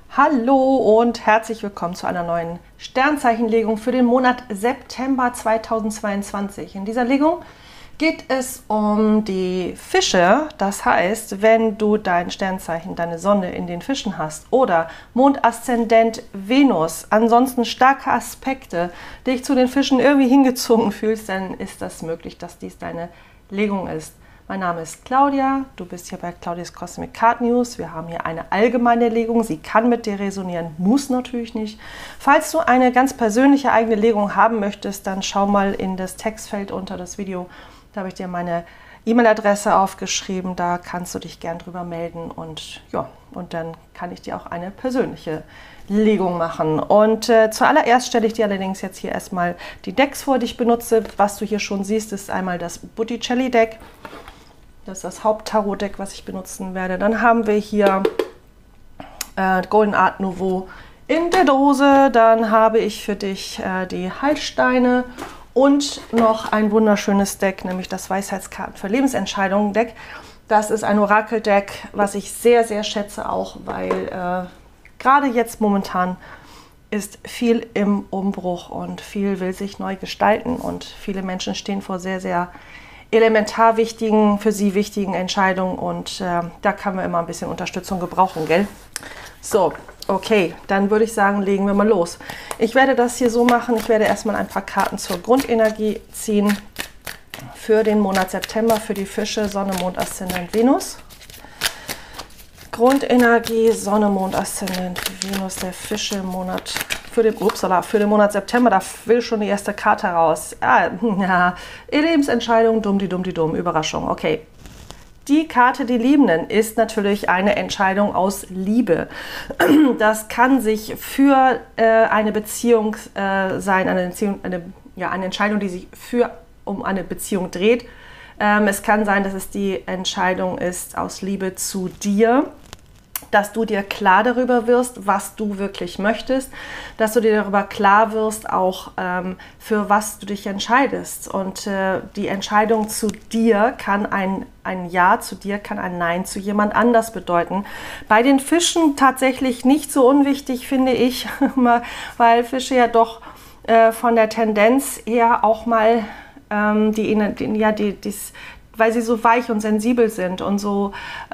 Hallo und herzlich willkommen zu einer neuen Sternzeichenlegung für den Monat September 2022. In dieser Legung geht es um die Fische. Das heißt, wenn du dein Sternzeichen, deine Sonne in den Fischen hast oder Mondaszendent Venus, ansonsten starke Aspekte, dich zu den Fischen irgendwie hingezogen fühlst, dann ist das möglich, dass dies deine Legung ist. Mein Name ist Claudia, du bist hier bei Claudias Cosmic Card News. Wir haben hier eine allgemeine Legung, sie kann mit dir resonieren, muss natürlich nicht. Falls du eine ganz persönliche eigene Legung haben möchtest, dann schau mal in das Textfeld unter das Video. Da habe ich dir meine E-Mail-Adresse aufgeschrieben, da kannst du dich gern drüber melden und ja, und dann kann ich dir auch eine persönliche Legung machen. Und zuallererst stelle ich dir allerdings jetzt hier erstmal die Decks vor, die ich benutze. Was du hier schon siehst, ist einmal das Botticelli-Deck. Das ist das Haupt-Tarot-Deck, was ich benutzen werde. Dann haben wir hier Golden Art Nouveau in der Dose. Dann habe ich für dich die Heilsteine und noch ein wunderschönes Deck, nämlich das Weisheitskarten für Lebensentscheidungen Deck. Das ist ein Orakel-Deck, was ich sehr, sehr schätze, auch weil gerade jetzt momentan ist viel im Umbruch und viel will sich neu gestalten und viele Menschen stehen vor sehr, sehr elementar wichtigen, für sie wichtigen Entscheidungen und da kann man immer ein bisschen Unterstützung gebrauchen, gell? So, okay, dann würde ich sagen, legen wir mal los. Ich werde das hier so machen, ich werde erstmal ein paar Karten zur Grundenergie ziehen für den Monat September, für die Fische, Sonne, Mond, Aszendent, Venus. Grundenergie, Sonne, Mond, Aszendent, Venus, der Fische im Monat für den Monat September, da will schon die erste Karte raus. Ja, Lebensentscheidung, dumm, Überraschung. Okay, die Karte, die Liebenden, ist natürlich eine Entscheidung aus Liebe. Das kann sich für eine Beziehung sein, eine Entscheidung, die sich um eine Beziehung dreht. Es kann sein, dass es die Entscheidung ist aus Liebe zu dir, dass du dir klar darüber wirst, was du wirklich möchtest, dass du dir darüber klar wirst, auch für was du dich entscheidest. Und die Entscheidung zu dir kann ein Ja zu dir, kann ein Nein zu jemand anders bedeuten. Bei den Fischen tatsächlich nicht so unwichtig, finde ich, weil Fische ja doch von der Tendenz eher auch mal, weil sie so weich und sensibel sind und so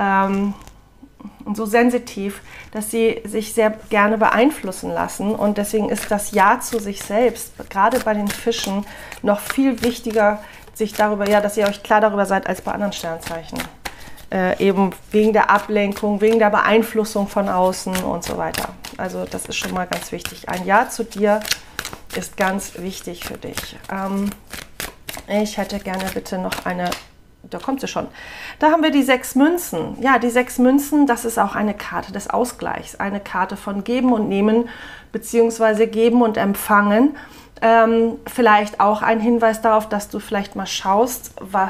sensitiv, dass sie sich sehr gerne beeinflussen lassen. Und deswegen ist das Ja zu sich selbst, gerade bei den Fischen, noch viel wichtiger, dass ihr euch klar darüber seid, als bei anderen Sternzeichen. Eben wegen der Ablenkung, wegen der Beeinflussung von außen und so weiter. Also das ist schon mal ganz wichtig. Ein Ja zu dir ist ganz wichtig für dich. Ich hätte gerne bitte noch eine... Da kommt sie schon. Da haben wir die 6 Münzen. Ja, die 6 Münzen, das ist auch eine Karte des Ausgleichs. Eine Karte von Geben und Nehmen, beziehungsweise Geben und Empfangen. Vielleicht auch ein Hinweis darauf, dass du vielleicht mal schaust,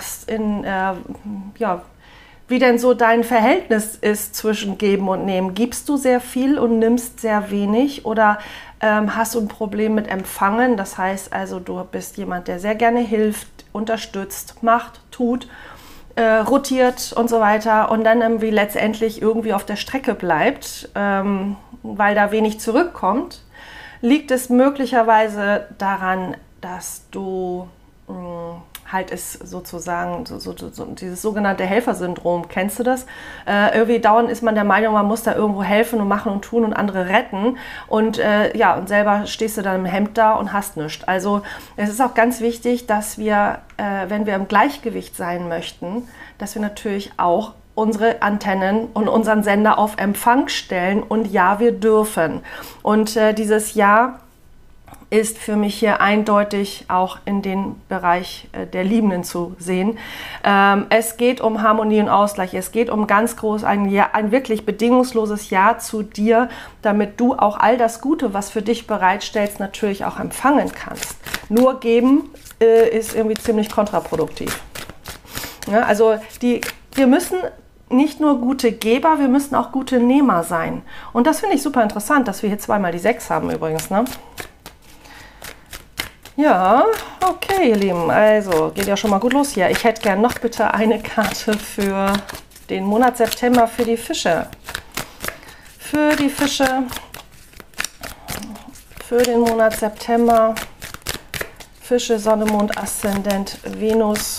wie denn so dein Verhältnis ist zwischen Geben und Nehmen. Gibst du sehr viel und nimmst sehr wenig oder hast du ein Problem mit Empfangen? Das heißt also, du bist jemand, der sehr gerne hilft, unterstützt, macht, tut, rotiert und so weiter und dann irgendwie letztendlich irgendwie auf der Strecke bleibt, weil da wenig zurückkommt, liegt es möglicherweise daran, dass du halt es sozusagen, dieses sogenannte Helfersyndrom, kennst du das? Irgendwie dauernd ist man der Meinung, man muss da irgendwo helfen und machen und tun und andere retten und und selber stehst du dann im Hemd da und hast nichts. Also es ist auch ganz wichtig, dass wir, wenn wir im Gleichgewicht sein möchten, dass wir natürlich auch unsere Antennen und unseren Sender auf Empfang stellen und ja, wir dürfen. Und dieses Ja ist für mich hier eindeutig auch in den Bereich der Liebenden zu sehen. Es geht um Harmonie und Ausgleich. Es geht um ganz groß ein wirklich bedingungsloses Ja zu dir, damit du auch all das Gute, was für dich bereitstellst, natürlich auch empfangen kannst. Nur geben ist irgendwie ziemlich kontraproduktiv. Ja, also wir müssen nicht nur gute Geber, wir müssen auch gute Nehmer sein. Und das finde ich super interessant, dass wir hier zweimal die 6 haben übrigens, ne? Ja, okay, ihr Lieben, also geht ja schon mal gut los hier. Ich hätte gern noch bitte eine Karte für den Monat September für die Fische. für die Fische, für den Monat September. Fische, Sonne, Mond, Aszendent, Venus.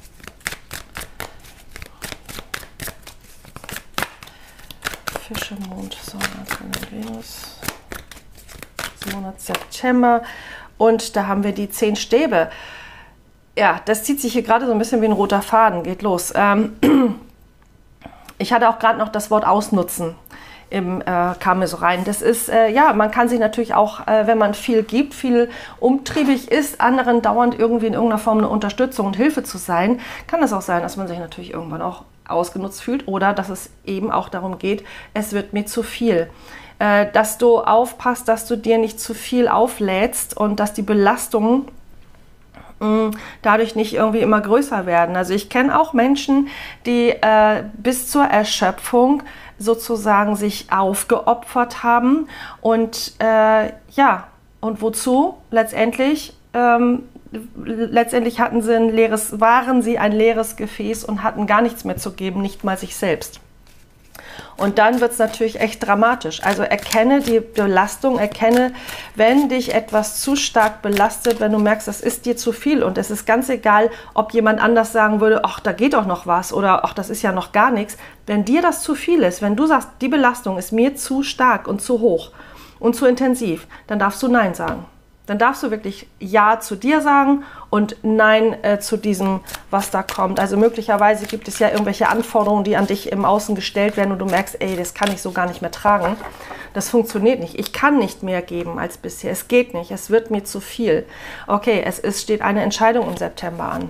Fische, Mond, Sonne, Aszendent, Venus. Monat September. Und da haben wir die 10 Stäbe. Ja, das zieht sich hier gerade so ein bisschen wie ein roter Faden. Geht los. Ich hatte auch gerade noch das Wort ausnutzen. Kam mir so rein. Das ist, ja, man kann sich natürlich auch, wenn man viel gibt, viel umtriebig ist, anderen dauernd irgendwie in irgendeiner Form eine Unterstützung und Hilfe zu sein, kann es auch sein, dass man sich natürlich irgendwann auch ausgenutzt fühlt oder dass es eben auch darum geht, es wird mir zu viel. Dass du aufpasst, dass du dir nicht zu viel auflädst und dass die Belastungen dadurch nicht irgendwie immer größer werden. Also ich kenne auch Menschen, die bis zur Erschöpfung sozusagen sich aufgeopfert haben und ja, und wozu? Letztendlich hatten sie waren sie ein leeres Gefäß und hatten gar nichts mehr zu geben, nicht mal sich selbst. Und dann wird es natürlich echt dramatisch. Also erkenne die Belastung, erkenne, wenn dich etwas zu stark belastet, wenn du merkst, das ist dir zu viel und es ist ganz egal, ob jemand anders sagen würde, ach, da geht doch noch was oder ach, das ist ja noch gar nichts. Wenn dir das zu viel ist, wenn du sagst, die Belastung ist mir zu stark und zu hoch und zu intensiv, dann darfst du Nein sagen. Dann darfst du wirklich Ja zu dir sagen und Nein zu diesem, was da kommt. Also möglicherweise gibt es ja irgendwelche Anforderungen, die an dich im Außen gestellt werden und du merkst, ey, das kann ich so gar nicht mehr tragen. Das funktioniert nicht. Ich kann nicht mehr geben als bisher. Es geht nicht. Es wird mir zu viel. Okay, steht eine Entscheidung im September an.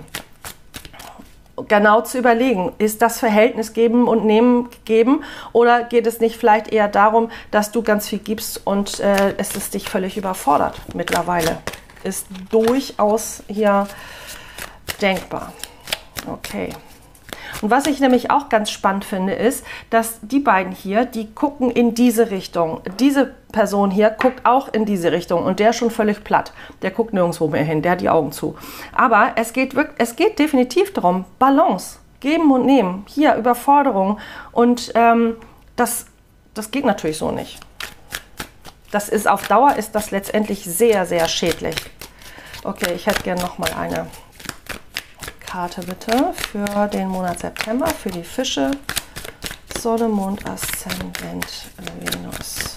Genau zu überlegen, ist das Verhältnis Geben und Nehmen gegeben oder geht es nicht vielleicht eher darum, dass du ganz viel gibst und es ist dich völlig überfordert mittlerweile. Ist durchaus hier denkbar. Okay. Und was ich nämlich auch ganz spannend finde, ist, dass die beiden hier, die gucken in diese Richtung. Diese Person hier guckt auch in diese Richtung und der ist schon völlig platt. Der guckt nirgendwo mehr hin, der hat die Augen zu. Aber es geht definitiv darum, Balance, geben und nehmen. Hier Überforderung und das geht natürlich so nicht. Das ist auf Dauer ist das letztendlich sehr, sehr schädlich. Okay, ich hätte gerne noch mal eine Karte bitte für den Monat September, für die Fische, Sonne, Mond, Aszendent, Venus.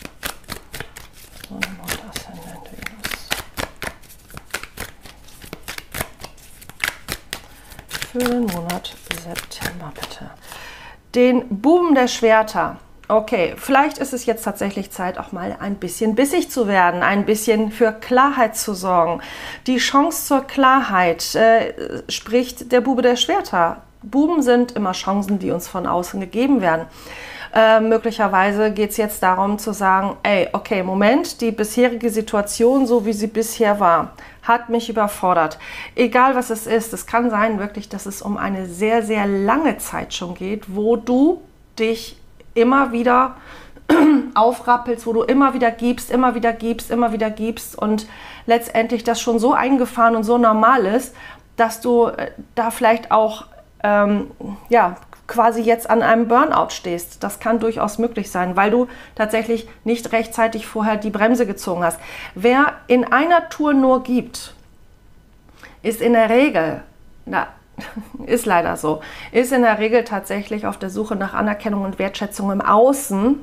Sonne, Mond, Aszendent, Venus. Für den Monat September bitte. Den Buben der Schwerter. Okay, vielleicht ist es jetzt tatsächlich Zeit, auch mal ein bisschen bissig zu werden, ein bisschen für Klarheit zu sorgen. Die Chance zur Klarheit spricht der Bube der Schwerter. Buben sind immer Chancen, die uns von außen gegeben werden. Möglicherweise geht es jetzt darum zu sagen, ey, okay, Moment, die bisherige Situation, so wie sie bisher war, hat mich überfordert. Egal was es ist, es kann sein wirklich, dass es um eine sehr, sehr lange Zeit schon geht, wo du dich immer wieder aufrappelst, wo du immer wieder gibst, immer wieder gibst, immer wieder gibst und letztendlich das schon so eingefahren und so normal ist, dass du da vielleicht auch ja, quasi jetzt an einem Burnout stehst. Das kann durchaus möglich sein, weil du tatsächlich nicht rechtzeitig vorher die Bremse gezogen hast. Wer in einer Tour nur gibt, ist in der Regel, ist leider so, ist in der Regel tatsächlich auf der Suche nach Anerkennung und Wertschätzung im Außen,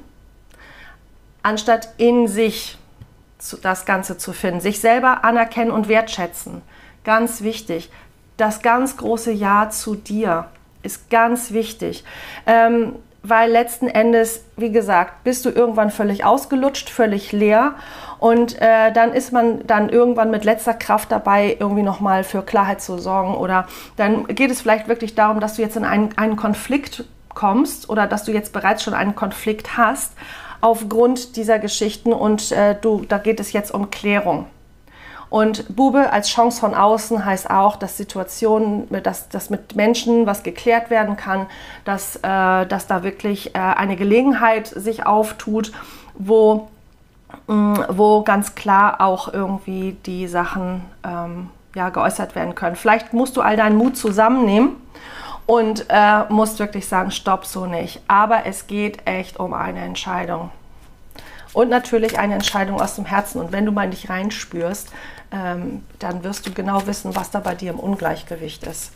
anstatt in sich das Ganze zu finden. Sich selber anerkennen und wertschätzen. Ganz wichtig. Das ganz große Ja zu dir ist ganz wichtig. Weil letzten Endes, wie gesagt, bist du irgendwann völlig ausgelutscht, völlig leer und dann ist man dann irgendwann mit letzter Kraft dabei, irgendwie nochmal für Klarheit zu sorgen oder dann geht es vielleicht wirklich darum, dass du jetzt in einen Konflikt kommst oder dass du jetzt bereits schon einen Konflikt hast aufgrund dieser Geschichten und da geht es jetzt um Klärung. Und Bube als Chance von außen heißt auch, dass Situationen, dass mit Menschen was geklärt werden kann, dass da wirklich eine Gelegenheit sich auftut, wo ganz klar auch irgendwie die Sachen ja, geäußert werden können. Vielleicht musst du all deinen Mut zusammennehmen und musst wirklich sagen, stopp, so nicht. Aber es geht echt um eine Entscheidung. Und natürlich eine Entscheidung aus dem Herzen. Und wenn du mal in dich reinspürst, dann wirst du genau wissen, was da bei dir im Ungleichgewicht ist.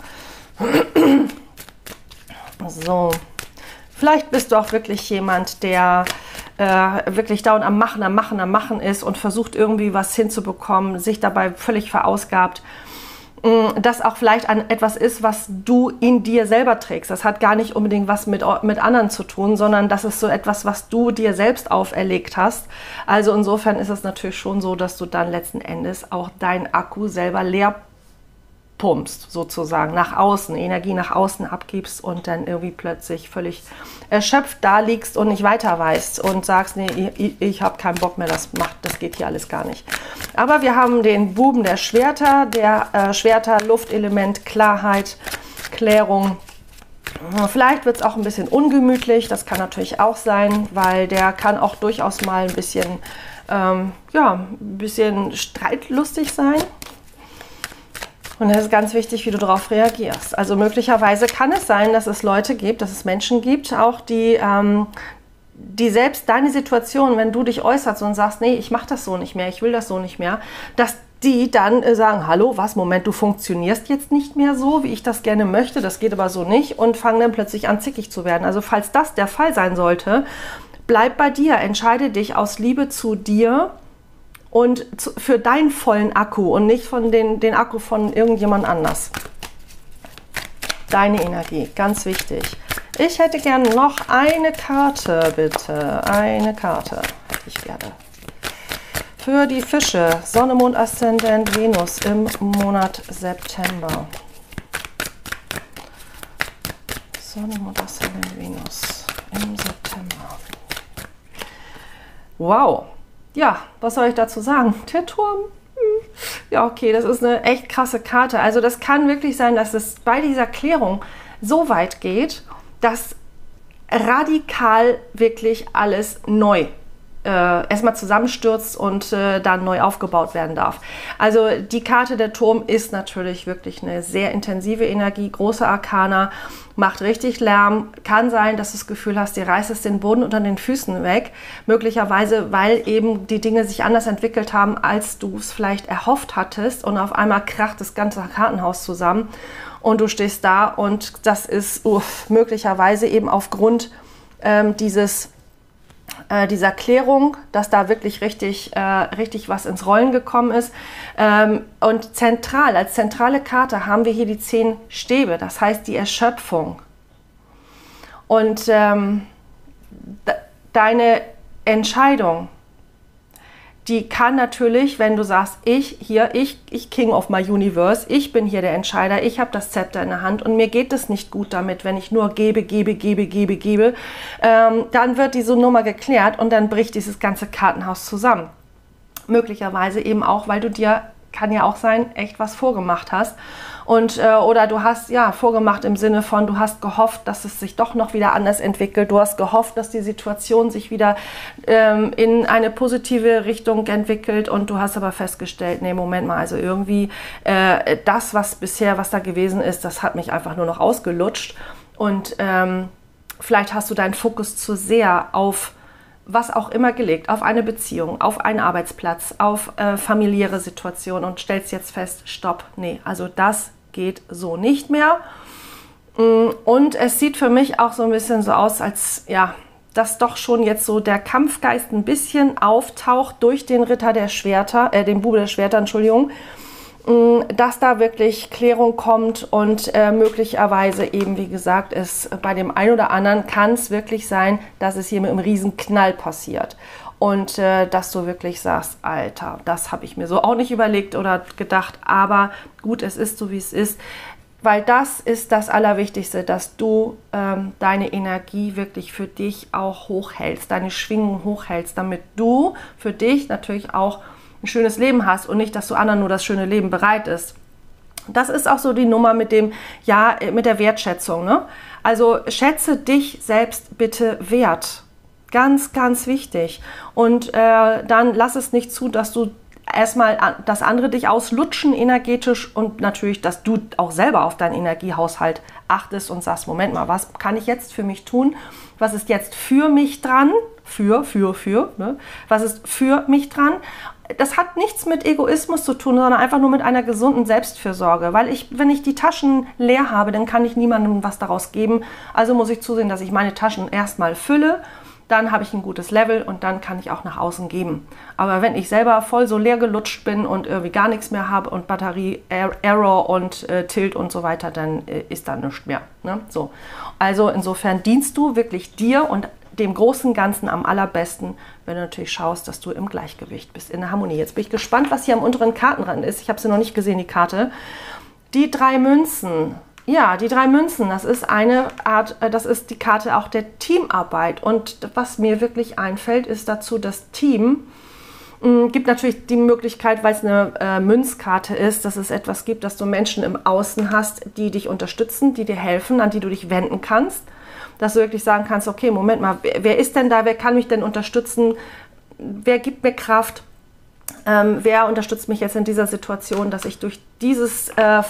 So, vielleicht bist du auch wirklich jemand, der wirklich dauernd am Machen ist und versucht irgendwie was hinzubekommen, sich dabei völlig verausgabt. Das auch vielleicht etwas ist, was du in dir selber trägst. Das hat gar nicht unbedingt was mit anderen zu tun, sondern das ist so etwas, was du dir selbst auferlegt hast. Also insofern ist es natürlich schon so, dass du dann letzten Endes auch deinen Akku selber leer pumpst, sozusagen, nach außen, Energie nach außen abgibst und dann irgendwie plötzlich völlig erschöpft da liegst und nicht weiter weißt und sagst, nee, ich habe keinen Bock mehr, das geht hier alles gar nicht. Aber wir haben den Buben der Schwerter, Luftelement, Klarheit, Klärung. Vielleicht wird es auch ein bisschen ungemütlich, das kann natürlich auch sein, weil der kann auch durchaus mal ein bisschen, ein bisschen streitlustig sein. Und es ist ganz wichtig, wie du darauf reagierst. Also möglicherweise kann es sein, dass es Leute gibt, dass es Menschen gibt, auch die selbst deine Situation, wenn du dich äußerst und sagst, nee, ich mache das so nicht mehr, ich will das so nicht mehr, dass die dann sagen, hallo, was, Moment, du funktionierst jetzt nicht mehr so, wie ich das gerne möchte, das geht aber so nicht, und fangen dann plötzlich an, zickig zu werden. Also falls das der Fall sein sollte, bleib bei dir, entscheide dich aus Liebe zu dir und für deinen vollen Akku und nicht von den Akku von irgendjemand anders. Deine Energie, ganz wichtig. Ich hätte gerne noch eine Karte, bitte. Eine Karte hätte ich gerne. Für die Fische, Sonne, Mond, Aszendent, Venus im Monat September. Sonne, Mond, Aszendent, Venus im September. Wow. Ja, was soll ich dazu sagen? Der Turm. Ja, okay, das ist eine echt krasse Karte. Also das kann wirklich sein, dass es bei dieser Klärung so weit geht, dass radikal wirklich alles neu erstmal zusammenstürzt und dann neu aufgebaut werden darf. Also die Karte der Turm ist natürlich wirklich eine sehr intensive Energie, große Arkana, macht richtig Lärm. Kann sein, dass du das Gefühl hast, dir reißt es den Boden unter den Füßen weg. Möglicherweise, weil eben die Dinge sich anders entwickelt haben, als du es vielleicht erhofft hattest, und auf einmal kracht das ganze Kartenhaus zusammen und du stehst da, und das ist möglicherweise eben aufgrund dieser Klärung, dass da wirklich richtig was ins Rollen gekommen ist. Und als zentrale Karte haben wir hier die 10 Stäbe, das heißt die Erschöpfung. Und deine Entscheidung, die kann natürlich, wenn du sagst, ich King of my Universe, ich bin hier der Entscheider, ich habe das Zepter in der Hand und mir geht es nicht gut damit, wenn ich nur gebe, dann wird diese Nummer geklärt und dann bricht dieses ganze Kartenhaus zusammen. Möglicherweise eben auch, weil du dir, kann ja auch sein, echt was vorgemacht hast. Und, oder du hast vorgemacht im Sinne von, du hast gehofft, dass es sich doch noch wieder anders entwickelt. Du hast gehofft, dass die Situation sich wieder in eine positive Richtung entwickelt, und du hast aber festgestellt, nee, Moment mal, also irgendwie das, was da gewesen ist, das hat mich einfach nur noch ausgelutscht. Und vielleicht hast du deinen Fokus zu sehr auf was auch immer gelegt, auf eine Beziehung, auf einen Arbeitsplatz, auf familiäre Situationen, und stellst jetzt fest, stopp, nee, also das geht so nicht mehr. Und es sieht für mich auch so ein bisschen so aus, als dass doch schon jetzt so der Kampfgeist ein bisschen auftaucht durch den Ritter der Schwerter, den Bube der Schwerter, Entschuldigung, dass da wirklich Klärung kommt, und möglicherweise eben, wie gesagt, bei dem einen oder anderen kann es wirklich sein, dass es hier mit einem riesen Knall passiert. Und dass du wirklich sagst, Alter, das habe ich mir so auch nicht überlegt oder gedacht, aber gut, es ist so, wie es ist. Weil das ist das Allerwichtigste, dass du deine Energie wirklich für dich auch hochhältst, deine Schwingung hochhältst, damit du für dich natürlich auch ein schönes Leben hast und nicht, dass du anderen nur das schöne Leben bereitest. Das ist auch so die Nummer mit der Wertschätzung, ne? Also schätze dich selbst bitte wert. Ganz, ganz wichtig. Und dann lass es nicht zu, dass du erstmal, dass andere dich auslutschen energetisch, und natürlich, dass du auch selber auf deinen Energiehaushalt achtest und sagst, Moment mal, was kann ich jetzt für mich tun? Was ist jetzt für mich dran? Ne? Was ist für mich dran? Das hat nichts mit Egoismus zu tun, sondern einfach nur mit einer gesunden Selbstfürsorge. Weil wenn ich die Taschen leer habe, dann kann ich niemandem was daraus geben. Also muss ich zusehen, dass ich meine Taschen erstmal fülle. Dann habe ich ein gutes Level und dann kann ich auch nach außen geben. Aber wenn ich selber voll so leer gelutscht bin und irgendwie gar nichts mehr habe und Batterie, Error und Tilt und so weiter, dann ist da nichts mehr. Ne? So. Also insofern dienst du wirklich dir und dem großen Ganzen am allerbesten, wenn du natürlich schaust, dass du im Gleichgewicht bist, in der Harmonie. Jetzt bin ich gespannt, was hier am unteren Kartenrand ist. Ich habe sie noch nicht gesehen, die Karte. Die 3 Münzen. Ja, die 3 Münzen, das ist eine Art, das ist die Karte auch der Teamarbeit. Und was mir wirklich einfällt, ist dazu, das Team gibt natürlich die Möglichkeit, weil es eine Münzkarte ist, dass es etwas gibt, dass du Menschen im Außen hast, die dich unterstützen, die dir helfen, an die du dich wenden kannst. Dass du wirklich sagen kannst, okay, Moment mal, wer ist denn da, wer kann mich denn unterstützen, wer gibt mir Kraft, wer unterstützt mich jetzt in dieser Situation, dass ich durch dieses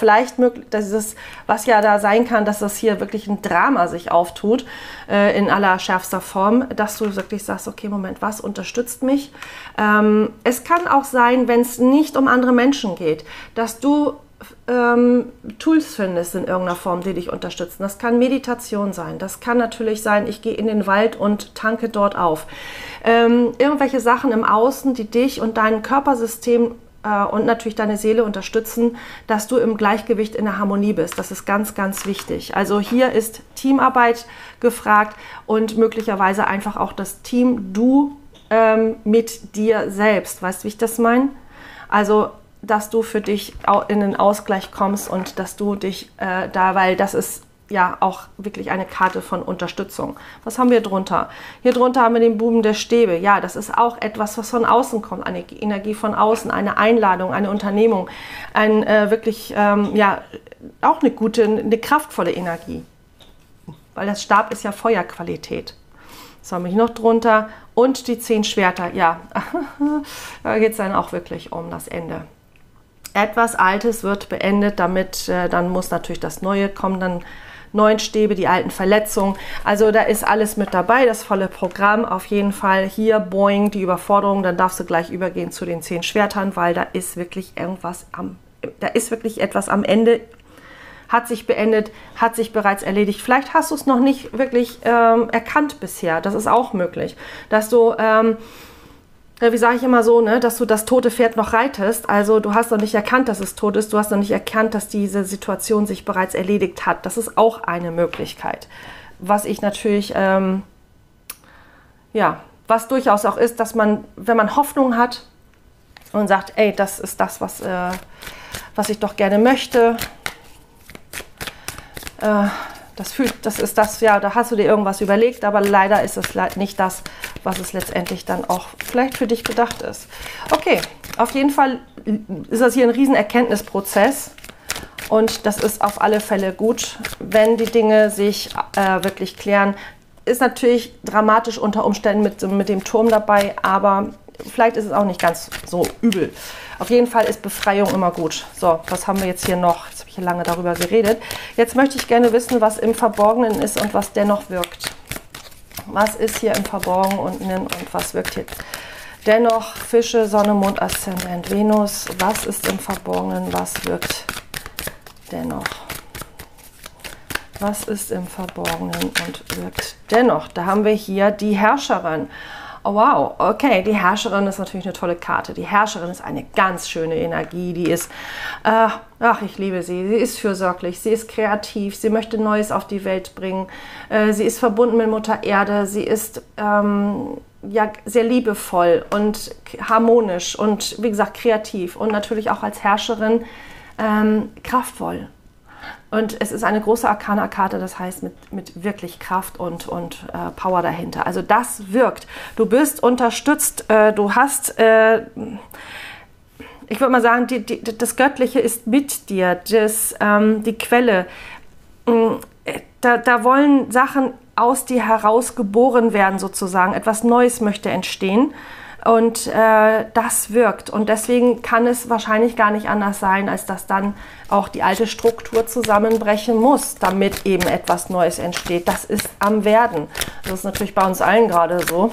was ja da sein kann, dass das hier wirklich ein Drama sich auftut, in aller schärfster Form, dass du wirklich sagst, okay, Moment, was unterstützt mich? Es kann auch sein, wenn es nicht um andere Menschen geht, dass du Tools findest in irgendeiner Form, die dich unterstützen. Das kann Meditation sein. Das kann natürlich sein, ich gehe in den Wald und tanke dort auf. Irgendwelche Sachen im Außen, die dich und dein Körpersystem und natürlich deine Seele unterstützen, dass du im Gleichgewicht in der Harmonie bist. Das ist ganz, ganz wichtig. Also hier ist Teamarbeit gefragt und möglicherweise einfach auch das Team, du mit dir selbst. Weißt du, wie ich das meine? Also dass du für dich in den Ausgleich kommst und dass du dich weil das ist ja auch wirklich eine Karte von Unterstützung. Was haben wir drunter? Hier drunter haben wir den Buben der Stäbe. Ja, das ist auch etwas, was von außen kommt, eine Energie von außen, eine Einladung, eine Unternehmung, wirklich, auch eine kraftvolle Energie. Weil das Stab ist ja Feuerqualität. Was haben wir hier noch drunter? Und die 10 Schwerter, ja, da geht es dann auch wirklich um das Ende. Etwas Altes wird beendet, damit dann muss natürlich das Neue kommen, dann 9 Stäbe, die alten Verletzungen. Also da ist alles mit dabei, das volle Programm. Auf jeden Fall hier, boing, die Überforderung, dann darfst du gleich übergehen zu den 10 Schwertern, weil da ist wirklich etwas am Ende, hat sich beendet, hat sich bereits erledigt. Vielleicht hast du es noch nicht wirklich erkannt bisher, das ist auch möglich, dass du wie sage ich immer so, ne, dass du das tote Pferd noch reitest. Also du hast noch nicht erkannt, dass es tot ist. Du hast noch nicht erkannt, dass diese Situation sich bereits erledigt hat. Das ist auch eine Möglichkeit. Was ich natürlich, was durchaus auch ist, dass man, wenn man Hoffnung hat und sagt, ey, das ist das, was ich doch gerne möchte, das ist das, ja, da hast du dir irgendwas überlegt, aber leider ist es nicht das, was es letztendlich dann auch vielleicht für dich gedacht ist. Okay, auf jeden Fall ist das hier ein riesen Erkenntnisprozess und das ist auf alle Fälle gut, wenn die Dinge sich wirklich klären. Ist natürlich dramatisch unter Umständen mit dem Turm dabei, aber vielleicht ist es auch nicht ganz so übel. Auf jeden Fall ist Befreiung immer gut. So, was haben wir jetzt hier noch? Jetzt habe ich hier lange darüber geredet. Jetzt möchte ich gerne wissen, was im Verborgenen ist und was dennoch wirkt. Was ist hier im Verborgenen und was wirkt hier dennoch? Fische, Sonne, Mond, Aszendent, Venus. Was ist im Verborgenen? Was wirkt dennoch? Was ist im Verborgenen und wirkt dennoch? Da haben wir hier die Herrscherin. Oh wow, okay, die Herrscherin ist natürlich eine tolle Karte. Die Herrscherin ist eine ganz schöne Energie, die ist, ich liebe sie. Sie ist fürsorglich, sie ist kreativ, sie möchte Neues auf die Welt bringen. Sie ist verbunden mit Mutter Erde, sie ist sehr liebevoll und harmonisch und wie gesagt kreativ und natürlich auch als Herrscherin kraftvoll. Und es ist eine große Arkana-Karte, das heißt mit wirklich Kraft und Power dahinter. Also das wirkt. Du bist unterstützt, du hast, ich würde mal sagen, das Göttliche ist mit dir, die Quelle. Da wollen Sachen aus dir heraus geboren werden sozusagen. Etwas Neues möchte entstehen. Und das wirkt. Und deswegen kann es wahrscheinlich gar nicht anders sein, als dass dann auch die alte Struktur zusammenbrechen muss, damit eben etwas Neues entsteht. Das ist am Werden. Das ist natürlich bei uns allen gerade so.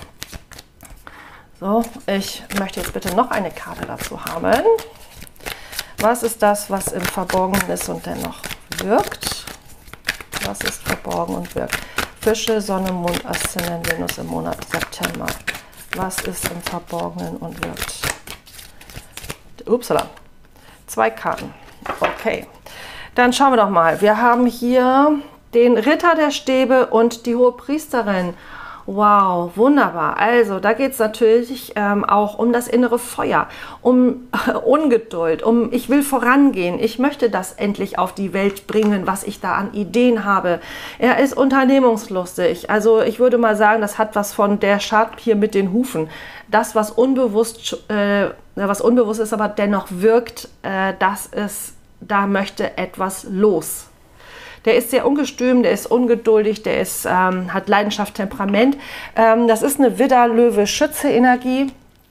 So, ich möchte jetzt bitte noch eine Karte dazu haben. Was ist das, was im Verborgenen ist und dennoch wirkt? Was ist verborgen und wirkt? Fische, Sonne, Mond, Aszendent, Venus im Monat September. Was ist im Verborgenen und wirkt? Upsala. 2 Karten. Okay. Dann schauen wir doch mal. Wir haben hier den Ritter der Stäbe und die Hohepriesterin. Wow, wunderbar. Also da geht es natürlich auch um das innere Feuer, um Ungeduld, um ich will vorangehen, ich möchte das endlich auf die Welt bringen, was ich da an Ideen habe. Er ist unternehmungslustig. Also ich würde mal sagen, das hat was von der Schad hier mit den Hufen. Das, was unbewusst ist, aber dennoch wirkt, da möchte etwas los. Der ist sehr ungestüm, der ist ungeduldig, der ist, hat Leidenschaft, Temperament. Das ist eine Widder-Löwe-Schütze-Energie.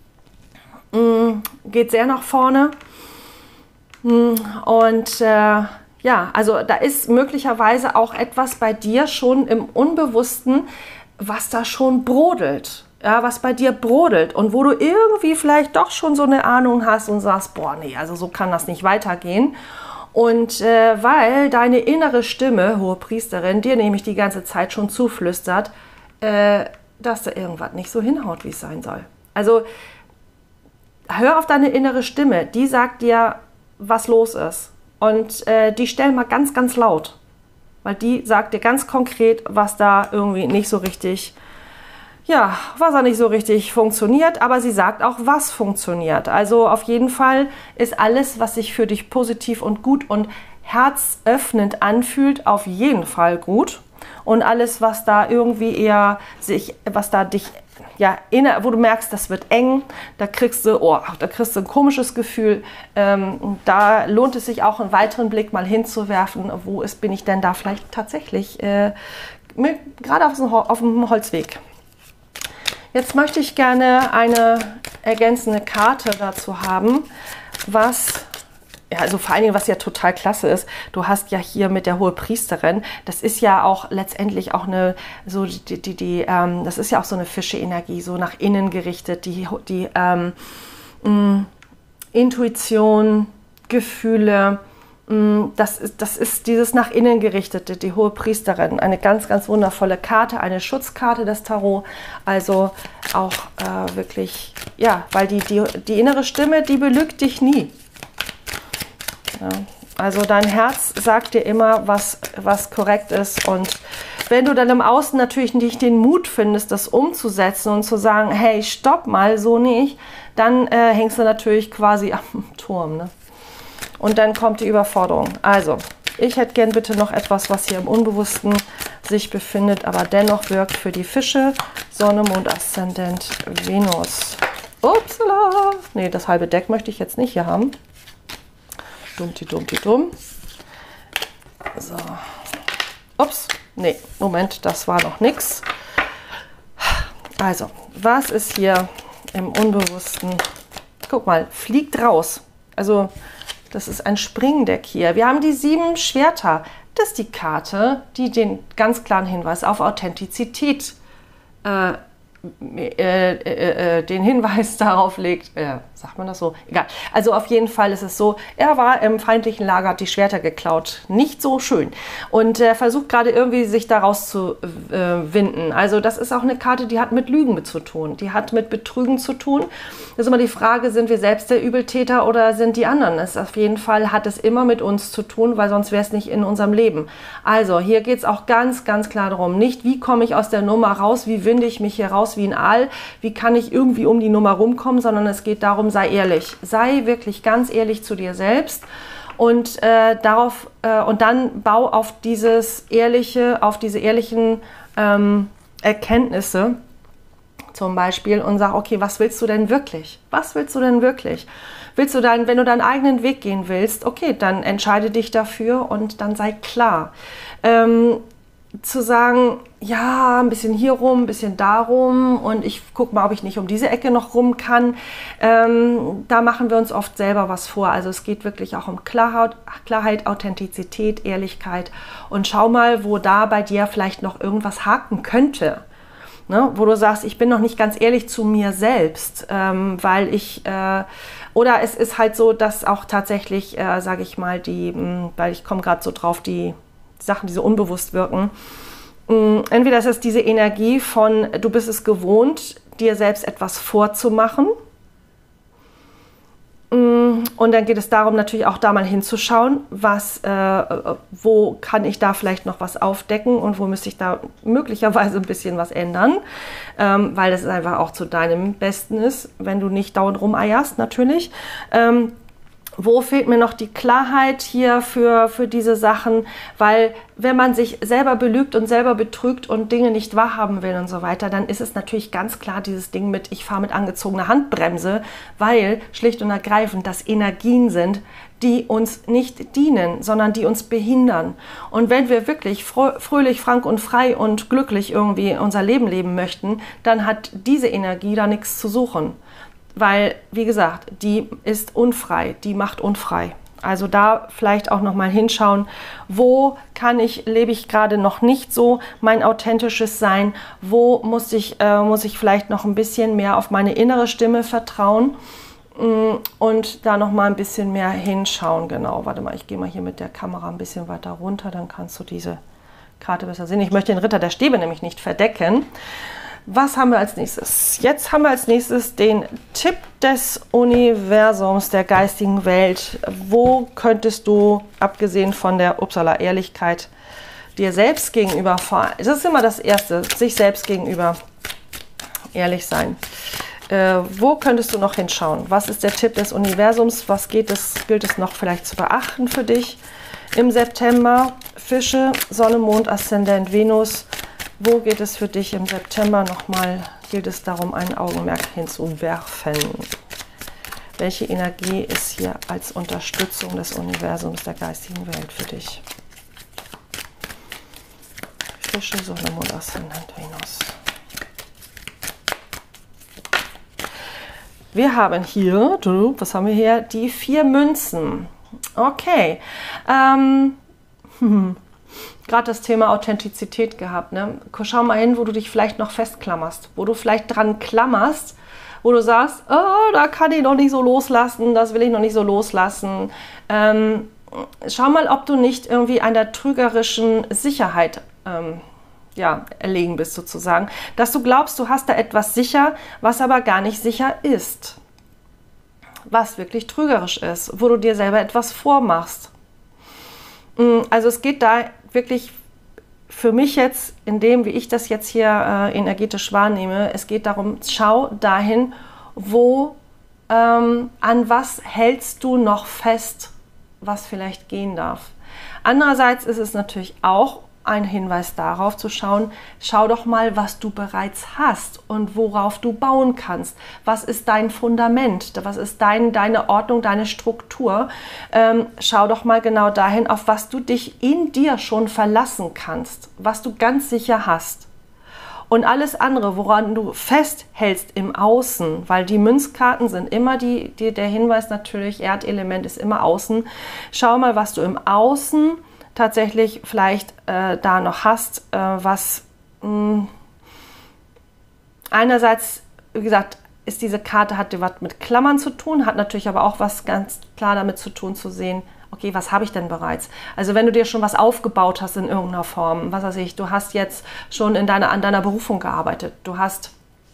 Geht sehr nach vorne. Und ja, also da ist möglicherweise auch etwas bei dir schon im Unbewussten, was da schon brodelt. Ja, was bei dir brodelt und wo du irgendwie vielleicht doch schon so eine Ahnung hast und sagst, boah, nee, also so kann das nicht weitergehen. Und weil deine innere Stimme, Hohepriesterin, dir nämlich die ganze Zeit schon zuflüstert, dass da irgendwas nicht so hinhaut, wie es sein soll. Also hör auf deine innere Stimme, die sagt dir, was los ist. Und die stell mal ganz, ganz laut, weil die sagt dir ganz konkret, was da irgendwie nicht so richtig, ja, was da nicht so richtig funktioniert, aber sie sagt auch, was funktioniert. Also auf jeden Fall ist alles, was sich für dich positiv und gut und herzöffnend anfühlt, auf jeden Fall gut. Und alles, was da irgendwie eher was da dich, ja, wo du merkst, das wird eng, da kriegst du ein komisches Gefühl. Da lohnt es sich auch, einen weiteren Blick mal hinzuwerfen, bin ich denn da vielleicht tatsächlich gerade auf dem Holzweg. Jetzt möchte ich gerne eine ergänzende Karte dazu haben, ja, also vor allen Dingen, was ja total klasse ist, du hast ja hier mit der Hohepriesterin, das ist ja auch letztendlich auch eine, so das ist ja auch so eine Fische-Energie, so nach innen gerichtet, die Intuition, Gefühle, das ist dieses nach innen gerichtete, die Hohepriesterin, eine ganz, ganz wundervolle Karte, eine Schutzkarte des Tarot, also auch wirklich, ja, weil die innere Stimme, die belügt dich nie. Ja, also dein Herz sagt dir immer, was korrekt ist, und wenn du dann im Außen natürlich nicht den Mut findest, das umzusetzen und zu sagen, hey, stopp mal, so nicht, dann hängst du natürlich quasi am Turm, ne? Und dann kommt die Überforderung. Also, ich hätte gern bitte noch etwas, was hier im Unbewussten sich befindet, aber dennoch wirkt für die Fische, Sonne, Mond, Aszendent, Venus. Upsala! Nee, das halbe Deck möchte ich jetzt nicht hier haben. Dumm. So. Ups. Nee, Moment, das war noch nix. Also, was ist hier im Unbewussten? Guck mal, fliegt raus. Also, das ist ein Springdeck hier. Wir haben die 7 Schwerter. Das ist die Karte, die den ganz klaren Hinweis auf Authentizität, den Hinweis darauf legt, sagt man das so? Egal. Also auf jeden Fall ist es so, er war im feindlichen Lager, hat die Schwerter geklaut. Nicht so schön. Und er versucht gerade irgendwie sich daraus zu winden. Also das ist auch eine Karte, die hat mit Lügen zu tun. Die hat mit Betrügen zu tun. Das ist immer die Frage, sind wir selbst der Übeltäter oder sind die anderen? Auf jeden Fall hat es immer mit uns zu tun, weil sonst wäre es nicht in unserem Leben. Also hier geht es auch ganz, ganz klar darum, nicht wie komme ich aus der Nummer raus, wie winde ich mich hier raus wie ein Aal, wie kann ich irgendwie um die Nummer rumkommen, sondern es geht darum, sei ehrlich. Sei wirklich ganz ehrlich zu dir selbst und und dann bau auf diese ehrlichen Erkenntnisse zum Beispiel und sag, okay, was willst du denn wirklich? Was willst du denn wirklich? Wenn du deinen eigenen Weg gehen willst, okay, dann entscheide dich dafür und dann sei klar. zu sagen, ja, ein bisschen hier rum, ein bisschen da rum und ich gucke mal, ob ich nicht um diese Ecke noch rum kann. Da machen wir uns oft selber was vor. Also es geht wirklich auch um Klarheit, Authentizität, Ehrlichkeit und schau mal, wo da bei dir vielleicht noch irgendwas haken könnte. Ne? Wo du sagst, ich bin noch nicht ganz ehrlich zu mir selbst, weil ich, oder es ist halt so, dass auch tatsächlich, sage ich mal, weil ich komme gerade so drauf, die Sachen, die so unbewusst wirken. Entweder ist es diese Energie von, du bist es gewohnt, dir selbst etwas vorzumachen. Und dann geht es darum, natürlich auch da mal hinzuschauen, wo kann ich da vielleicht noch was aufdecken und wo müsste ich da möglicherweise ein bisschen was ändern, weil das einfach auch zu deinem Besten ist, wenn du nicht dauernd rumeierst, natürlich. Wo fehlt mir noch die Klarheit hier für diese Sachen? Weil wenn man sich selber belügt und selber betrügt und Dinge nicht wahrhaben will und so weiter, dann ist es natürlich ganz klar dieses Ding mit, ich fahre mit angezogener Handbremse, weil schlicht und ergreifend das Energien sind, die uns nicht dienen, sondern die uns behindern. Und wenn wir wirklich fröhlich, frank und frei und glücklich irgendwie unser Leben leben möchten, dann hat diese Energie da nichts zu suchen. Weil, wie gesagt, die ist unfrei, die macht unfrei. Also da vielleicht auch nochmal hinschauen, wo lebe ich gerade noch nicht so mein authentisches Sein, wo muss ich vielleicht noch ein bisschen mehr auf meine innere Stimme vertrauen und da nochmal ein bisschen mehr hinschauen. Genau, warte mal, ich gehe mal hier mit der Kamera ein bisschen weiter runter, dann kannst du diese Karte besser sehen. Ich möchte den Ritter der Stäbe nämlich nicht verdecken. Was haben wir als nächstes? Jetzt haben wir als nächstes den Tipp des Universums, der geistigen Welt. Wo könntest du, abgesehen von der Ehrlichkeit, dir selbst gegenüber, das ist immer das Erste, sich selbst gegenüber ehrlich sein. Wo könntest du noch hinschauen? Was ist der Tipp des Universums? Was gilt es noch vielleicht zu beachten für dich im September? Fische, Sonne, Mond, Aszendent, Venus. Wo geht es für dich im September nochmal? Gilt es darum, ein Augenmerk hinzuwerfen? Welche Energie ist hier als Unterstützung des Universums, der geistigen Welt für dich? Fische, Sonne, Mond, Aszendent, Venus. Wir haben hier, was haben wir hier? Die 4 Münzen. Okay. Gerade das Thema Authentizität gehabt. Ne? Schau mal hin, wo du dich vielleicht noch festklammerst, wo du vielleicht dran klammerst, wo du sagst, oh, da kann ich noch nicht so loslassen, das will ich noch nicht so loslassen. Schau mal, ob du nicht irgendwie einer trügerischen Sicherheit erlegen bist sozusagen, dass du glaubst, du hast da etwas sicher, was aber gar nicht sicher ist, was wirklich trügerisch ist, wo du dir selber etwas vormachst. Also es geht da wirklich für mich jetzt, in dem, wie ich das jetzt hier energetisch wahrnehme, es geht darum, schau dahin, an was hältst du noch fest, was vielleicht gehen darf. Andererseits ist es natürlich auch ein Hinweis darauf zu schauen, schau doch mal, was du bereits hast und worauf du bauen kannst. Was ist dein Fundament? Was ist deine Ordnung, deine Struktur? Schau doch mal genau dahin, auf was du dich in dir schon verlassen kannst, was du ganz sicher hast. Und alles andere, woran du festhältst im Außen, weil die Münzkarten sind immer der Hinweis natürlich, Erdelement ist immer außen. Schau mal, was du im Außen tatsächlich vielleicht da noch hast, was einerseits, wie gesagt, ist diese Karte, hat was mit Klammern zu tun, hat natürlich aber auch was ganz klar damit zu tun, zu sehen, okay, was habe ich denn bereits? Also wenn du dir schon was aufgebaut hast in irgendeiner Form, was weiß ich, du hast jetzt schon an deiner Berufung gearbeitet, du hast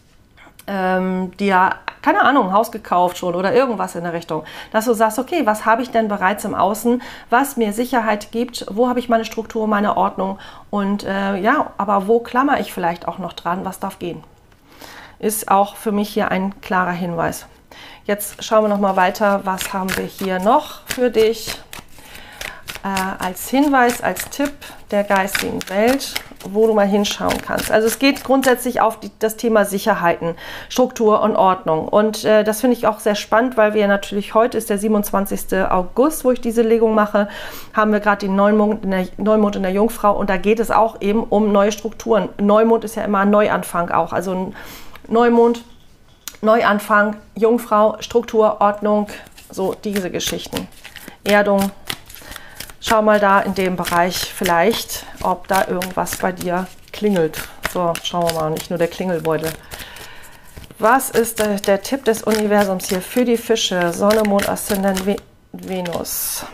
dir, keine Ahnung, ein Haus gekauft schon oder irgendwas in der Richtung, dass du sagst, okay, was habe ich denn bereits im Außen, was mir Sicherheit gibt, wo habe ich meine Struktur, meine Ordnung und aber wo klammer ich vielleicht auch noch dran, was darf gehen? Ist auch für mich hier ein klarer Hinweis. Jetzt schauen wir noch mal weiter, was haben wir hier noch für dich? als Hinweis, als Tipp der geistigen Welt, wo du mal hinschauen kannst. Also es geht grundsätzlich auf das Thema Sicherheiten, Struktur und Ordnung. Und das finde ich auch sehr spannend, weil wir natürlich, heute ist der 27. August, wo ich diese Legung mache, haben wir gerade den Neumond in der Jungfrau und da geht es auch eben um neue Strukturen. Neumond ist ja immer ein Neuanfang auch, also ein Neumond, Neuanfang, Jungfrau, Struktur, Ordnung, so diese Geschichten. Erdung. Schau mal da in dem Bereich vielleicht, ob da irgendwas bei dir klingelt. So, schauen wir mal, nicht nur der Klingelbeutel. Was ist der Tipp des Universums hier für die Fische? Sonne, Mond, Aszendent, Venus.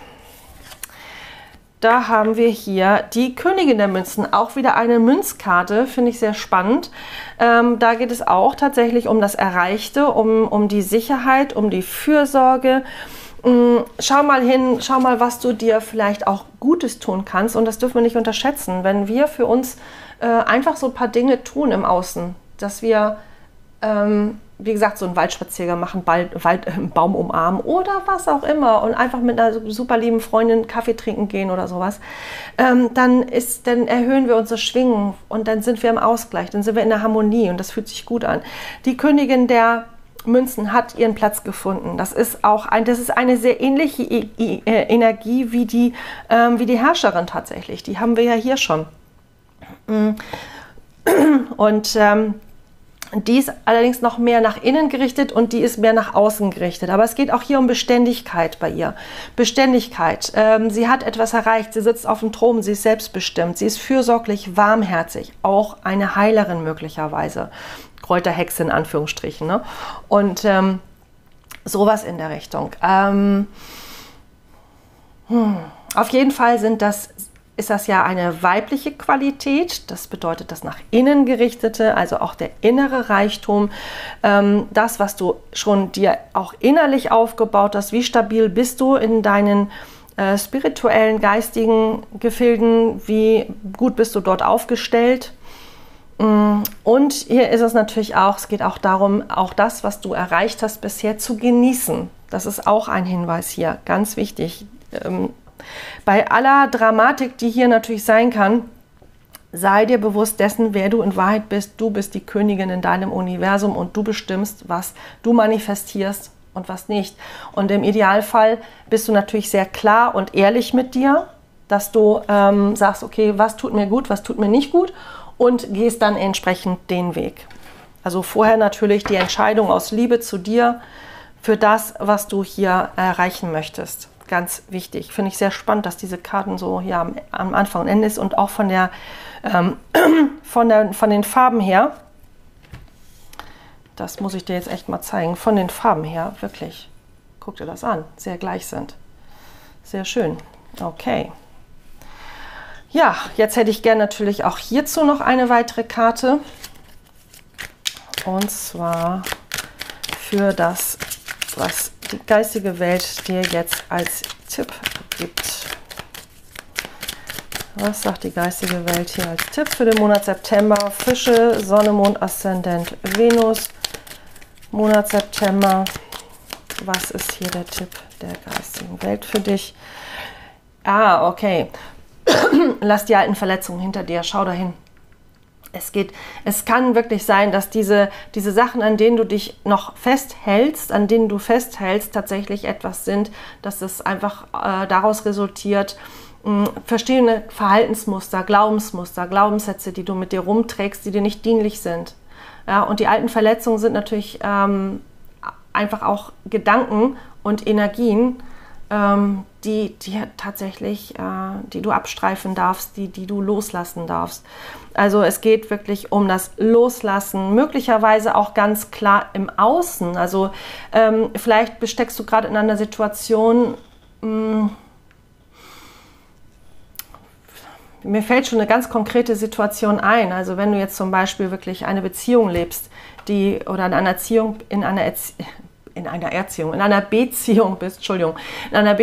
Da haben wir hier die Königin der Münzen, auch wieder eine Münzkarte, finde ich sehr spannend. Da geht es auch tatsächlich um das Erreichte, um die Sicherheit, um die Fürsorge. Schau mal hin, schau mal, was du dir vielleicht auch Gutes tun kannst. Und das dürfen wir nicht unterschätzen, wenn wir für uns einfach so ein paar Dinge tun im Außen, dass wir, wie gesagt, so einen Waldspaziergang machen, einen Baum umarmen oder was auch immer und einfach mit einer super lieben Freundin Kaffee trinken gehen oder sowas, dann erhöhen wir unsere Schwingung und dann sind wir im Ausgleich, dann sind wir in der Harmonie und das fühlt sich gut an. Die Königin der Münzen hat ihren Platz gefunden. Das ist eine sehr ähnliche Energie wie die Herrscherin tatsächlich. Die haben wir ja hier schon. Und die ist allerdings noch mehr nach innen gerichtet und die ist mehr nach außen gerichtet. Aber es geht auch hier um Beständigkeit bei ihr. Beständigkeit. Sie hat etwas erreicht. Sie sitzt auf dem Thron. Sie ist selbstbestimmt. Sie ist fürsorglich, warmherzig. Auch eine Heilerin möglicherweise. Kräuterhexe in Anführungsstrichen. Ne? Und sowas in der Richtung. Auf jeden Fall ist das ja eine weibliche Qualität. Das bedeutet das nach innen gerichtete, also auch der innere Reichtum. Das, was du schon dir auch innerlich aufgebaut hast. Wie stabil bist du in deinen spirituellen, geistigen Gefilden? Wie gut bist du dort aufgestellt? Und hier ist es natürlich auch, es geht auch darum, auch das, was du erreicht hast bisher, zu genießen. Das ist auch ein Hinweis hier, ganz wichtig. Bei aller Dramatik, die hier natürlich sein kann, sei dir bewusst dessen, wer du in Wahrheit bist. Du bist die Königin in deinem Universum und du bestimmst, was du manifestierst und was nicht. Und im Idealfall bist du natürlich sehr klar und ehrlich mit dir, dass du sagst, okay, was tut mir gut, was tut mir nicht gut, und gehst dann entsprechend den Weg. Also vorher natürlich die Entscheidung aus Liebe zu dir für das, was du hier erreichen möchtest. Ganz wichtig. Finde ich sehr spannend, dass diese Karten so hier am Anfang und Ende ist und auch von den Farben her. Das muss ich dir jetzt echt mal zeigen. Von den Farben her, wirklich. Guck dir das an. Sehr gleich sind. Sehr schön. Okay. Ja, jetzt hätte ich gerne natürlich auch hierzu noch eine weitere Karte. Und zwar für das, was die geistige Welt dir jetzt als Tipp gibt. Was sagt die geistige Welt hier als Tipp für den Monat September? Fische, Sonne, Mond, Aszendent, Venus. Monat September. Was ist hier der Tipp der geistigen Welt für dich? Ah, okay. Lass die alten Verletzungen hinter dir, schau dahin. Es kann wirklich sein, dass diese Sachen, an denen du dich noch festhältst, tatsächlich etwas sind, dass es einfach daraus resultiert, verschiedene Verhaltensmuster, Glaubenssätze, die du mit dir rumträgst, die dir nicht dienlich sind. Ja, und die alten Verletzungen sind natürlich einfach auch Gedanken und Energien, die tatsächlich, die du abstreifen darfst, die du loslassen darfst. Also es geht wirklich um das Loslassen, möglicherweise auch ganz klar im Außen. Also vielleicht besteckst du gerade in einer Situation, mir fällt schon eine ganz konkrete Situation ein. Also wenn du jetzt zum Beispiel wirklich eine Beziehung lebst, oder in einer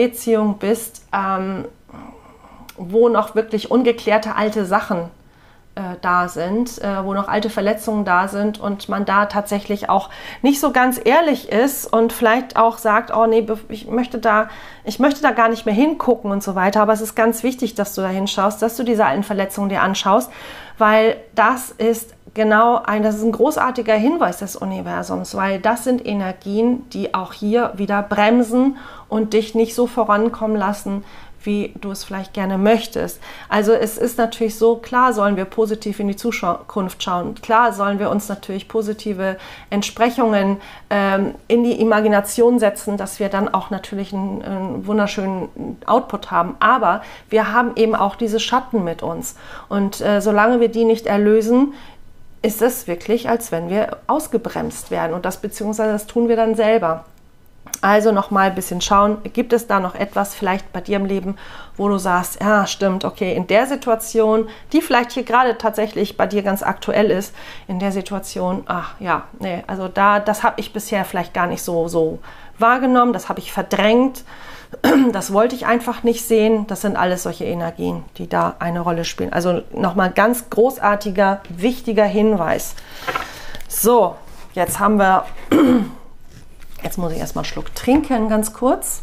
Beziehung bist, wo noch wirklich ungeklärte alte Sachen da sind, wo noch alte Verletzungen da sind und man da tatsächlich auch nicht so ganz ehrlich ist und vielleicht auch sagt, oh nee, ich möchte da gar nicht mehr hingucken und so weiter. Aber es ist ganz wichtig, dass du da hinschaust, dass du diese alten Verletzungen dir anschaust, weil das ist ein großartiger Hinweis des Universums, weil das sind Energien, die auch hier wieder bremsen und dich nicht so vorankommen lassen, wie du es vielleicht gerne möchtest. Also es ist natürlich so, klar sollen wir positiv in die Zukunft schauen. Klar sollen wir uns natürlich positive Entsprechungen in die Imagination setzen, dass wir dann auch natürlich einen wunderschönen Output haben. Aber wir haben eben auch diese Schatten mit uns. Und solange wir die nicht erlösen, ist es wirklich, als wenn wir ausgebremst werden. Und das tun wir dann selber. Also nochmal ein bisschen schauen, gibt es da noch etwas vielleicht bei dir im Leben, wo du sagst, ja stimmt, okay, in der Situation, die vielleicht hier gerade tatsächlich bei dir ganz aktuell ist, in der Situation, also das habe ich bisher vielleicht gar nicht so wahrgenommen, das habe ich verdrängt, das wollte ich einfach nicht sehen. Das sind alles solche Energien, die da eine Rolle spielen. Also nochmal ganz großartiger, wichtiger Hinweis. So, jetzt haben wir... Jetzt muss ich erstmal einen Schluck trinken, ganz kurz.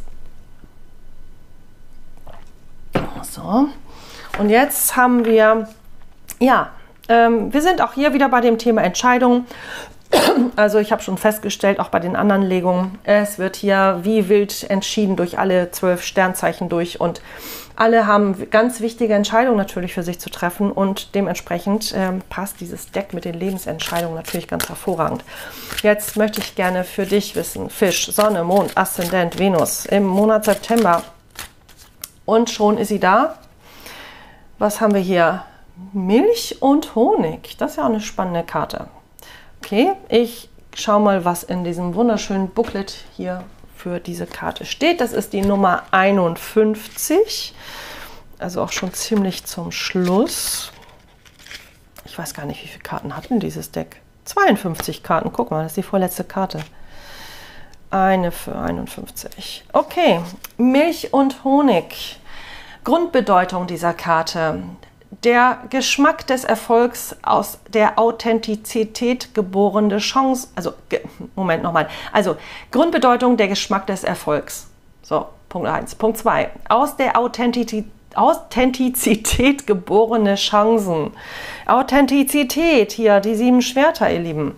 So. Und jetzt haben wir, wir sind auch hier wieder bei dem Thema Entscheidungen. Also ich habe schon festgestellt, auch bei den anderen Legungen, es wird hier wie wild entschieden durch alle 12 Sternzeichen durch und alle haben ganz wichtige Entscheidungen natürlich für sich zu treffen und dementsprechend passt dieses Deck mit den Lebensentscheidungen natürlich ganz hervorragend. Jetzt möchte ich gerne für dich wissen, Fisch, Sonne, Mond, Aszendent, Venus im Monat September und schon ist sie da. Was haben wir hier? Milch und Honig, das ist ja auch eine spannende Karte. Okay, ich schaue mal, was in diesem wunderschönen Booklet hier für diese Karte steht. Das ist die Nummer 51, also auch schon ziemlich zum Schluss. Ich weiß gar nicht, wie viele Karten hat denn dieses Deck? 52 Karten, guck mal, das ist die vorletzte Karte. Eine für 51. Okay, Milch und Honig. Grundbedeutung dieser Karte. Der Geschmack des Erfolgs aus der Authentizität geborene Chance, Grundbedeutung der Geschmack des Erfolgs. So, Punkt 1. Punkt 2. Aus der Authentizität geborene Chancen. Authentizität, hier die 7 Schwerter, ihr Lieben.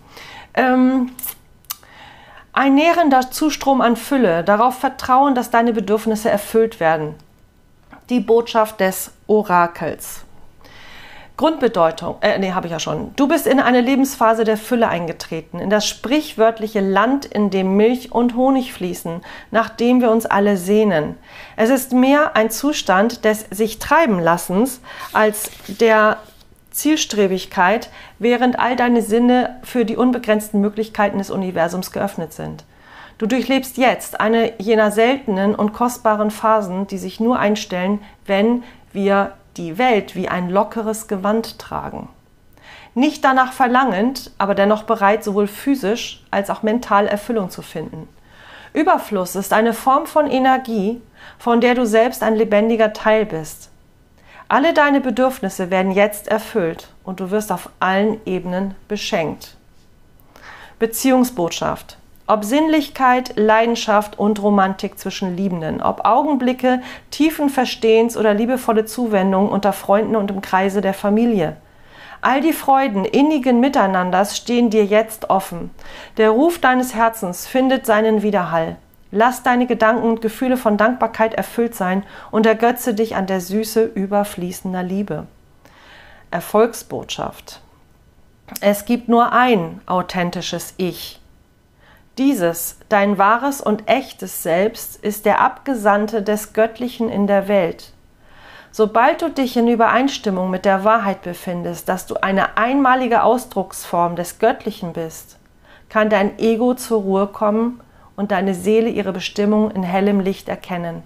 Ein nährender Zustrom an Fülle, darauf vertrauen, dass deine Bedürfnisse erfüllt werden. Die Botschaft des Orakels. Grundbedeutung, habe ich ja schon. Du bist in eine Lebensphase der Fülle eingetreten, in das sprichwörtliche Land, in dem Milch und Honig fließen, nach dem wir uns alle sehnen. Es ist mehr ein Zustand des sich treiben Lassens als der Zielstrebigkeit, während all deine Sinne für die unbegrenzten Möglichkeiten des Universums geöffnet sind. Du durchlebst jetzt eine jener seltenen und kostbaren Phasen, die sich nur einstellen, wenn wir die Welt wie ein lockeres Gewand tragen. Nicht danach verlangend, aber dennoch bereit, sowohl physisch als auch mental Erfüllung zu finden. Überfluss ist eine Form von Energie, von der du selbst ein lebendiger Teil bist. Alle deine Bedürfnisse werden jetzt erfüllt und du wirst auf allen Ebenen beschenkt. Beziehungsbotschaft. Ob Sinnlichkeit, Leidenschaft und Romantik zwischen Liebenden, ob Augenblicke tiefen Verstehens oder liebevolle Zuwendung unter Freunden und im Kreise der Familie. All die Freuden innigen Miteinanders stehen dir jetzt offen. Der Ruf deines Herzens findet seinen Widerhall. Lass deine Gedanken und Gefühle von Dankbarkeit erfüllt sein und ergötze dich an der Süße überfließender Liebe. Erfolgsbotschaft. Es gibt nur ein authentisches Ich. Dieses, dein wahres und echtes Selbst, ist der Abgesandte des Göttlichen in der Welt. Sobald du dich in Übereinstimmung mit der Wahrheit befindest, dass du eine einmalige Ausdrucksform des Göttlichen bist, kann dein Ego zur Ruhe kommen und deine Seele ihre Bestimmung in hellem Licht erkennen.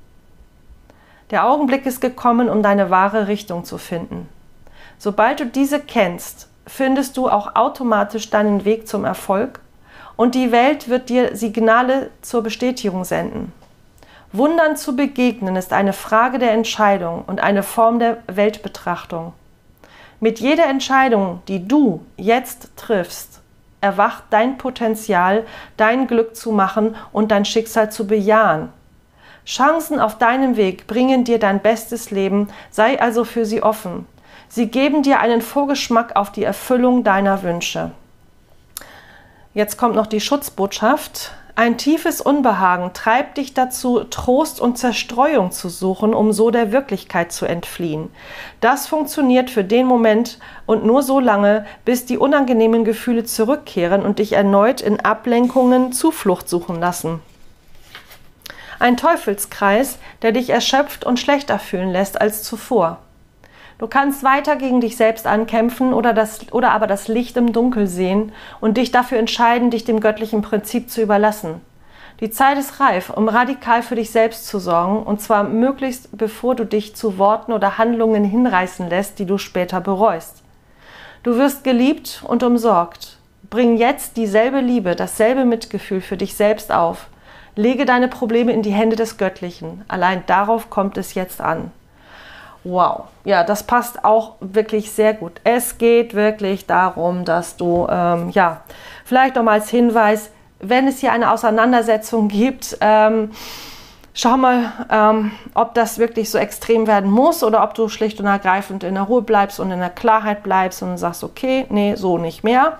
Der Augenblick ist gekommen, um deine wahre Richtung zu finden. Sobald du diese kennst, findest du auch automatisch deinen Weg zum Erfolg und die Welt wird dir Signale zur Bestätigung senden. Wundern zu begegnen ist eine Frage der Entscheidung und eine Form der Weltbetrachtung. Mit jeder Entscheidung, die du jetzt triffst, erwacht dein Potenzial, dein Glück zu machen und dein Schicksal zu bejahen. Chancen auf deinem Weg bringen dir dein bestes Leben, sei also für sie offen. Sie geben dir einen Vorgeschmack auf die Erfüllung deiner Wünsche. Jetzt kommt noch die Schutzbotschaft. Ein tiefes Unbehagen treibt dich dazu, Trost und Zerstreuung zu suchen, um so der Wirklichkeit zu entfliehen. Das funktioniert für den Moment und nur so lange, bis die unangenehmen Gefühle zurückkehren und dich erneut in Ablenkungen Zuflucht suchen lassen. Ein Teufelskreis, der dich erschöpft und schlechter fühlen lässt als zuvor. Du kannst weiter gegen dich selbst ankämpfen oder aber das Licht im Dunkel sehen und dich dafür entscheiden, dich dem göttlichen Prinzip zu überlassen. Die Zeit ist reif, um radikal für dich selbst zu sorgen, und zwar möglichst bevor du dich zu Worten oder Handlungen hinreißen lässt, die du später bereust. Du wirst geliebt und umsorgt. Bring jetzt dieselbe Liebe, dasselbe Mitgefühl für dich selbst auf. Lege deine Probleme in die Hände des Göttlichen. Allein darauf kommt es jetzt an. Wow, ja, das passt auch wirklich sehr gut. Es geht wirklich darum, dass du, vielleicht nochmal als Hinweis, wenn es hier eine Auseinandersetzung gibt, schau mal, ob das wirklich so extrem werden muss oder ob du schlicht und ergreifend in der Ruhe bleibst und in der Klarheit bleibst und sagst, okay, nee, so nicht mehr.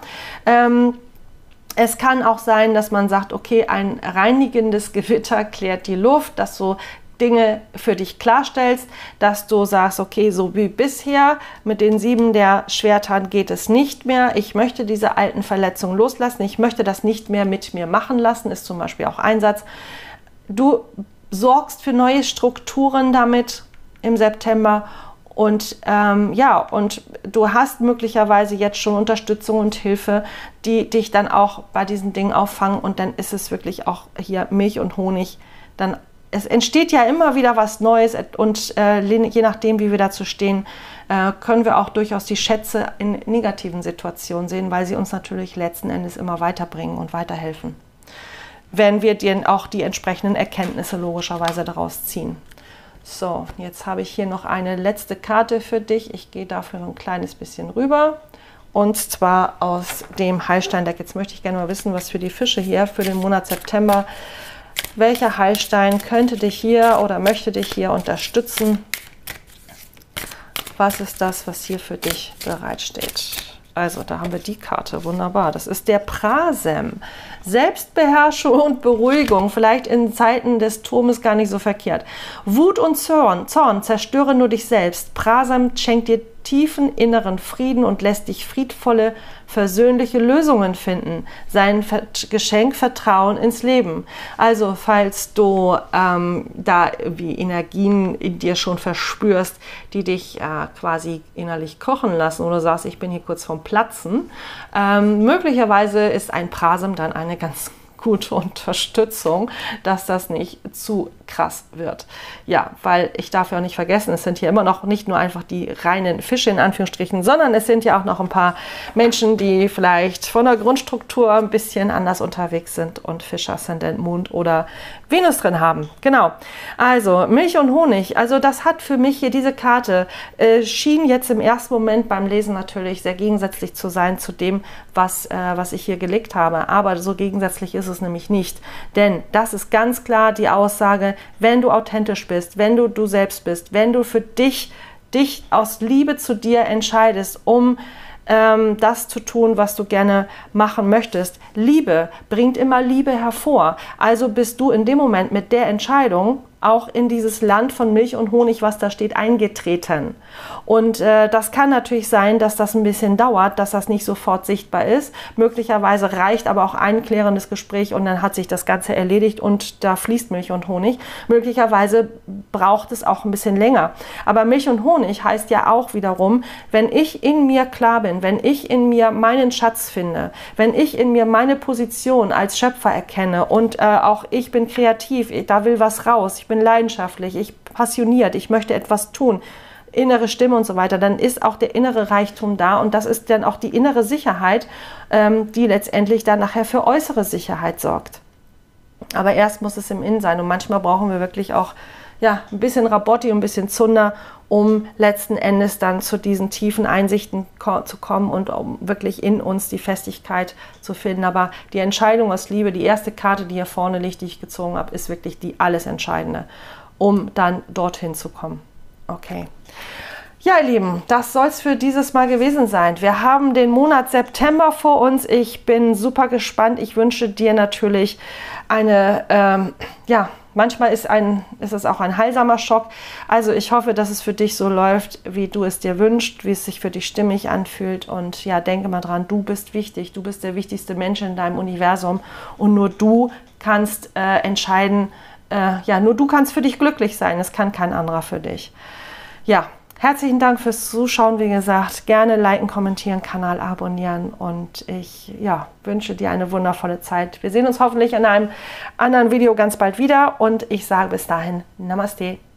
Es kann auch sein, dass man sagt, okay, ein reinigendes Gewitter klärt die Luft, dass du Dinge für dich klarstellst, dass du sagst, okay, so wie bisher mit den 7 der Schwertern geht es nicht mehr. Ich möchte diese alten Verletzungen loslassen. Ich möchte das nicht mehr mit mir machen lassen, ist zum Beispiel auch ein Satz. Du sorgst für neue Strukturen damit im September und und du hast möglicherweise jetzt schon Unterstützung und Hilfe, die dich dann auch bei diesen Dingen auffangen, und dann ist es wirklich auch hier Milch und Honig. Dann es entsteht ja immer wieder was Neues, und je nachdem, wie wir dazu stehen, können wir auch durchaus die Schätze in negativen Situationen sehen, weil sie uns natürlich letzten Endes immer weiterbringen und weiterhelfen, wenn wir dann auch die entsprechenden Erkenntnisse logischerweise daraus ziehen. So, jetzt habe ich hier noch eine letzte Karte für dich. Ich gehe dafür noch ein kleines bisschen rüber. Und zwar aus dem Heilsteindeck. Jetzt möchte ich gerne mal wissen, was für die Fische hier für den Monat September, welcher Heilstein könnte dich hier oder möchte dich hier unterstützen? Was ist das, was hier für dich bereitsteht? Also, da haben wir die Karte, wunderbar. Das ist der Prasem. Selbstbeherrschung und Beruhigung, vielleicht in Zeiten des Turmes gar nicht so verkehrt. Wut und Zorn zerstöre nur dich selbst. Prasem schenkt dir tiefen inneren Frieden und lässt dich friedvolle, versöhnliche Lösungen finden. Sein Geschenk Vertrauen ins Leben. Also, falls du da wie Energien in dir schon verspürst, die dich quasi innerlich kochen lassen, oder sagst, ich bin hier kurz vorm Platzen, möglicherweise ist ein Prasem dann eine ganz gute Unterstützung, dass das nicht zu krass wird. Ja, weil ich darf ja auch nicht vergessen, es sind hier immer noch nicht nur einfach die reinen Fische in Anführungsstrichen, sondern es sind ja auch noch ein paar Menschen, die vielleicht von der Grundstruktur ein bisschen anders unterwegs sind und Fische, Aszendent, Mond oder Venus drin haben. Genau. Also Milch und Honig, also das hat für mich hier diese Karte, schien jetzt im ersten Moment beim Lesen natürlich sehr gegensätzlich zu sein zu dem, was ich hier gelegt habe. Aber so gegensätzlich ist es nämlich nicht. Denn das ist ganz klar die Aussage, wenn du authentisch bist, wenn du selbst bist, wenn du für dich aus Liebe zu dir entscheidest, um das zu tun, was du gerne machen möchtest. Liebe bringt immer Liebe hervor. Also bist du in dem Moment mit der Entscheidung auch in dieses Land von Milch und Honig, was da steht, eingetreten. Und das kann natürlich sein, dass das ein bisschen dauert, dass das nicht sofort sichtbar ist. Möglicherweise reicht aber auch ein klärendes Gespräch und dann hat sich das Ganze erledigt und da fließt Milch und Honig. Möglicherweise braucht es auch ein bisschen länger. Aber Milch und Honig heißt ja auch wiederum, wenn ich in mir klar bin, wenn ich in mir meinen Schatz finde, wenn ich in mir meine Position als Schöpfer erkenne und auch ich bin kreativ, da will was raus, ich bin leidenschaftlich, ich passioniert, ich möchte etwas tun, innere Stimme und so weiter, dann ist auch der innere Reichtum da und das ist dann auch die innere Sicherheit, die letztendlich dann nachher für äußere Sicherheit sorgt. Aber erst muss es im Innen sein und manchmal brauchen wir wirklich auch ja, ein bisschen Rabotti, ein bisschen Zunder, um letzten Endes dann zu diesen tiefen Einsichten zu kommen und um wirklich in uns die Festigkeit zu finden. Aber die Entscheidung aus Liebe, die erste Karte, die hier vorne liegt, die ich gezogen habe, ist wirklich die alles Entscheidende, um dann dorthin zu kommen. Okay. Ja, ihr Lieben, das soll es für dieses Mal gewesen sein. Wir haben den Monat September vor uns. Ich bin super gespannt. Ich wünsche dir natürlich eine, ja, manchmal ist es auch ein heilsamer Schock. Also ich hoffe, dass es für dich so läuft, wie du es dir wünschst, wie es sich für dich stimmig anfühlt. Und ja, denke mal dran, du bist wichtig. Du bist der wichtigste Mensch in deinem Universum. Und nur du kannst entscheiden, ja, nur du kannst für dich glücklich sein. Es kann kein anderer für dich. Ja. Herzlichen Dank fürs Zuschauen, wie gesagt, gerne liken, kommentieren, Kanal abonnieren und ich wünsche dir eine wundervolle Zeit. Wir sehen uns hoffentlich in einem anderen Video ganz bald wieder und ich sage bis dahin Namaste.